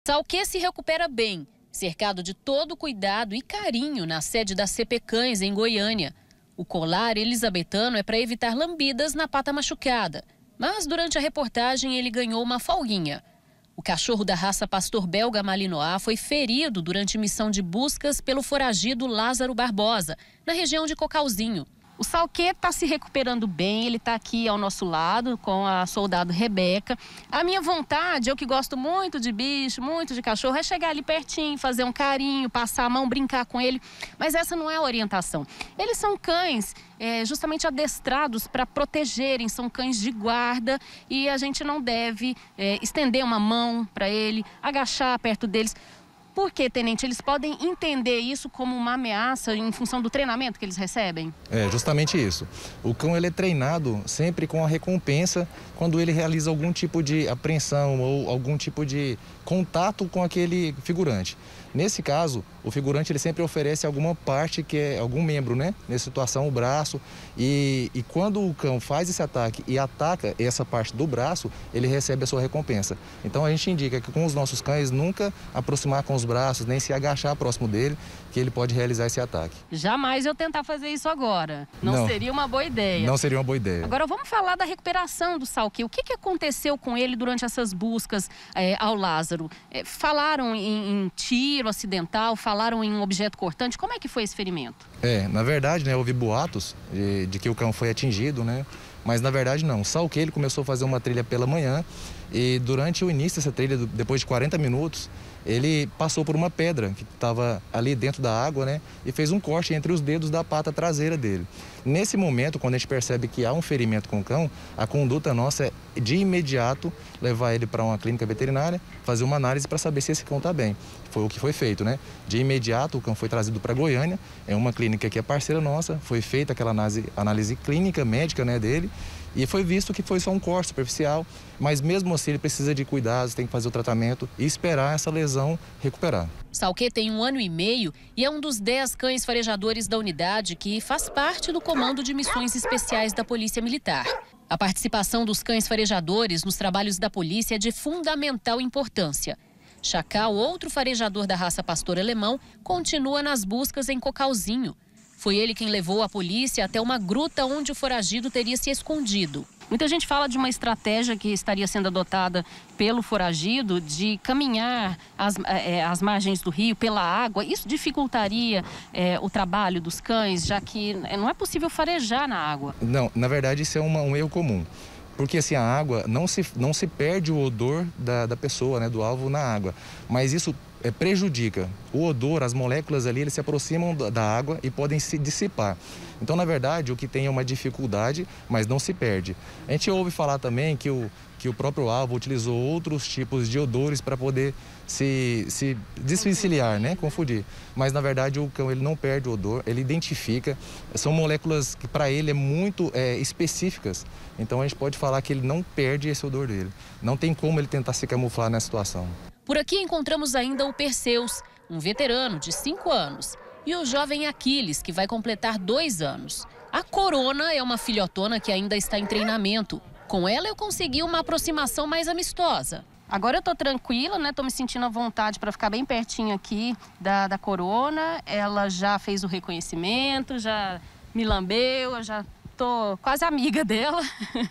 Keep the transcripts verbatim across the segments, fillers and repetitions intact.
Salquê se recupera bem, cercado de todo cuidado e carinho na sede da C P Cães, em Goiânia. O colar elisabetano é para evitar lambidas na pata machucada, mas durante a reportagem ele ganhou uma folguinha. O cachorro da raça pastor belga Malinois foi ferido durante missão de buscas pelo foragido Lázaro Barbosa, na região de Cocalzinho. O Salquê está se recuperando bem, ele está aqui ao nosso lado com a soldado Rebeca. A minha vontade, eu que gosto muito de bicho, muito de cachorro, é chegar ali pertinho, fazer um carinho, passar a mão, brincar com ele. Mas essa não é a orientação. Eles são cães é, justamente adestrados para protegerem, são cães de guarda e a gente não deve é, estender uma mão para ele, agachar perto deles. Por quê, tenente? Eles podem entender isso como uma ameaça em função do treinamento que eles recebem? É, justamente isso. O cão ele é treinado sempre com a recompensa quando ele realiza algum tipo de apreensão ou algum tipo de contato com aquele figurante. Nesse caso, o figurante ele sempre oferece alguma parte, que é algum membro, né? Nessa situação, o braço. E, e quando o cão faz esse ataque e ataca essa parte do braço, ele recebe a sua recompensa. Então a gente indica que com os nossos cães nunca aproximar com os braços, nem se agachar próximo dele, que ele pode realizar esse ataque. Jamais eu tentar fazer isso agora. Não, não seria uma boa ideia. Não seria uma boa ideia. Agora vamos falar da recuperação do Salquê. O que, que aconteceu com ele durante essas buscas é, ao Lázaro? É, falaram em, em tiro acidental, falaram em um objeto cortante. Como é que foi esse ferimento? É, na verdade, né, houve boatos de, de que o cão foi atingido, né? Mas na verdade não. O Salquê ele começou a fazer uma trilha pela manhã e durante o início dessa trilha, depois de quarenta minutos, ele passou por uma pedra que estava ali dentro da água, né? E fez um corte entre os dedos da pata traseira dele. Nesse momento, quando a gente percebe que há um ferimento com o cão, a conduta nossa é de imediato levar ele para uma clínica veterinária, fazer uma análise para saber se esse cão está bem. Foi o que foi feito, né? De imediato, o cão foi trazido para Goiânia, é uma clínica que é parceira nossa, foi feita aquela análise, análise clínica, médica, né, dele, e foi visto que foi só um corte superficial, mas mesmo assim ele precisa de cuidados, tem que fazer o tratamento e esperar essa lesão recuperar. Salquê tem um ano e meio e é um dos dez cães farejadores da unidade que faz parte do Comando de Missões Especiais da Polícia Militar. A participação dos cães farejadores nos trabalhos da polícia é de fundamental importância. Chacal, outro farejador da raça pastor alemão, continua nas buscas em Cocalzinho. Foi ele quem levou a polícia até uma gruta onde o foragido teria se escondido. Muita gente fala de uma estratégia que estaria sendo adotada pelo foragido de caminhar as, é, as margens do rio pela água. Isso dificultaria é, o trabalho dos cães, já que não é possível farejar na água. Não, na verdade isso é uma, um erro comum. Porque assim, a água, não se, não se perde o odor da, da pessoa, né, do alvo na água. Mas isso é, prejudica. O odor, as moléculas ali, eles se aproximam da, da água e podem se dissipar. Então, na verdade, o que tem é uma dificuldade, mas não se perde. A gente ouve falar também que o, que o próprio alvo utilizou outros tipos de odores para poder se, se desvencilhar, né? Confundir. Mas, na verdade, o cão ele não perde o odor, ele identifica. São moléculas que, para ele, é muito é, específicas. Então, a gente pode falar que ele não perde esse odor dele. Não tem como ele tentar se camuflar nessa situação. Por aqui encontramos ainda o Perseus, um veterano de cinco anos. E o jovem Aquiles, que vai completar dois anos. A Corona é uma filhotona que ainda está em treinamento. Com ela eu consegui uma aproximação mais amistosa. Agora eu tô tranquila, né? Tô me sentindo à vontade para ficar bem pertinho aqui da, da Corona. Ela já fez o reconhecimento, já me lambeu, eu já tô quase amiga dela.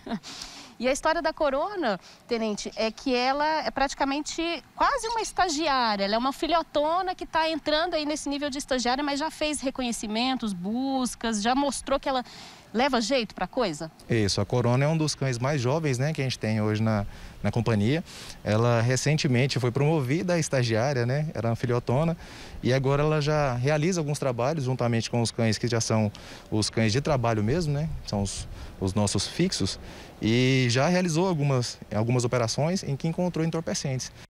E a história da Corona, tenente, é que ela é praticamente quase uma estagiária. Ela é uma filhotona que está entrando aí nesse nível de estagiária, mas já fez reconhecimentos, buscas, já mostrou que ela leva jeito para a coisa? Isso, a Corona é um dos cães mais jovens, né, que a gente tem hoje na, na companhia. Ela recentemente foi promovida a estagiária, né, era uma filhotona, e agora ela já realiza alguns trabalhos juntamente com os cães que já são os cães de trabalho mesmo, né, são os, os nossos fixos, e já realizou algumas, algumas operações em que encontrou entorpecentes.